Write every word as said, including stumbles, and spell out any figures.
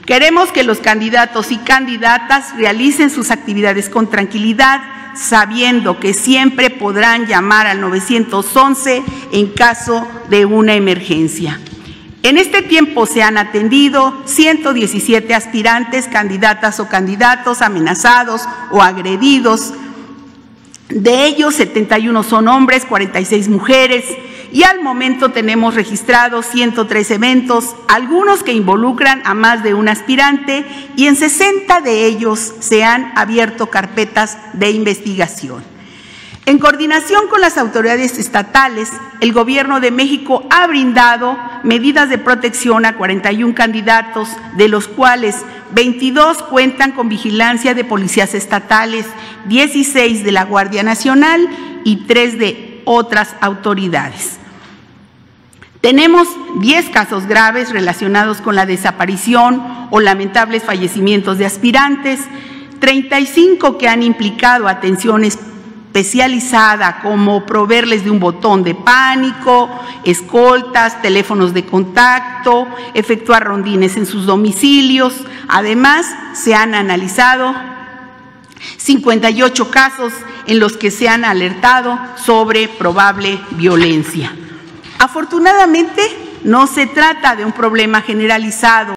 Queremos que los candidatos y candidatas realicen sus actividades con tranquilidad, sabiendo que siempre podrán llamar al nueve once en caso de una emergencia. En este tiempo se han atendido ciento diecisiete aspirantes, candidatas o candidatos amenazados o agredidos. De ellos, setenta y uno son hombres, cuarenta y seis mujeres, y al momento tenemos registrados ciento tres eventos, algunos que involucran a más de un aspirante, y en sesenta de ellos se han abierto carpetas de investigación. En coordinación con las autoridades estatales, el Gobierno de México ha brindado medidas de protección a cuarenta y uno candidatos, de los cuales veintidós cuentan con vigilancia de policías estatales, dieciséis de la Guardia Nacional y tres de otras autoridades. Tenemos diez casos graves relacionados con la desaparición o lamentables fallecimientos de aspirantes, treinta y cinco que han implicado atenciones especializada, como proveerles de un botón de pánico, escoltas, teléfonos de contacto, efectuar rondines en sus domicilios. Además, se han analizado cincuenta y ocho casos en los que se han alertado sobre probable violencia. Afortunadamente, no se trata de un problema generalizado.